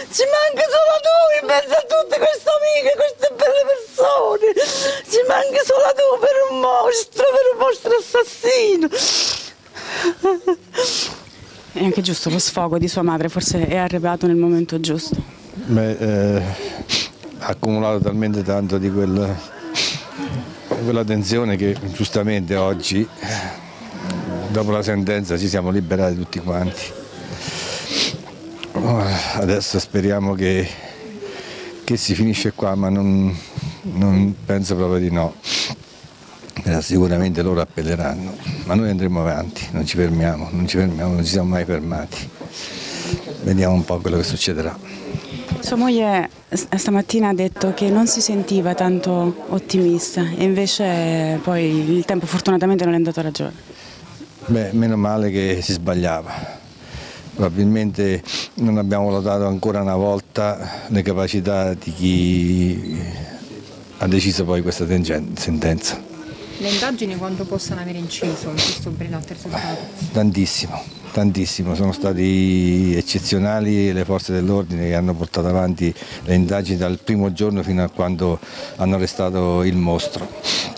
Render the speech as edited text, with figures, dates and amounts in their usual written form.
Ci manca solo tu in mezzo a tutte queste amiche, queste belle persone. Ci manca solo tu per un mostro assassino. È anche giusto lo sfogo di sua madre, forse è arrivato nel momento giusto. Beh, ha accumulato talmente tanto di quella tensione che giustamente oggi, dopo la sentenza, ci siamo liberati tutti quanti. Adesso speriamo che si finisce qua, ma non penso proprio di no. Sicuramente loro appelleranno, ma noi andremo avanti, non ci fermiamo, non ci siamo mai fermati. Vediamo un po' quello che succederà. Sua moglie stamattina ha detto che non si sentiva tanto ottimista e invece poi il tempo fortunatamente non le è andato a ragione. Beh, meno male che si sbagliava. Probabilmente non abbiamo valutato ancora una volta le capacità di chi ha deciso poi questa sentenza. Le indagini quanto possono aver inciso in questo brillante risultato? Tantissimo, sono stati eccezionali le forze dell'ordine che hanno portato avanti le indagini dal primo giorno fino a quando hanno arrestato il mostro.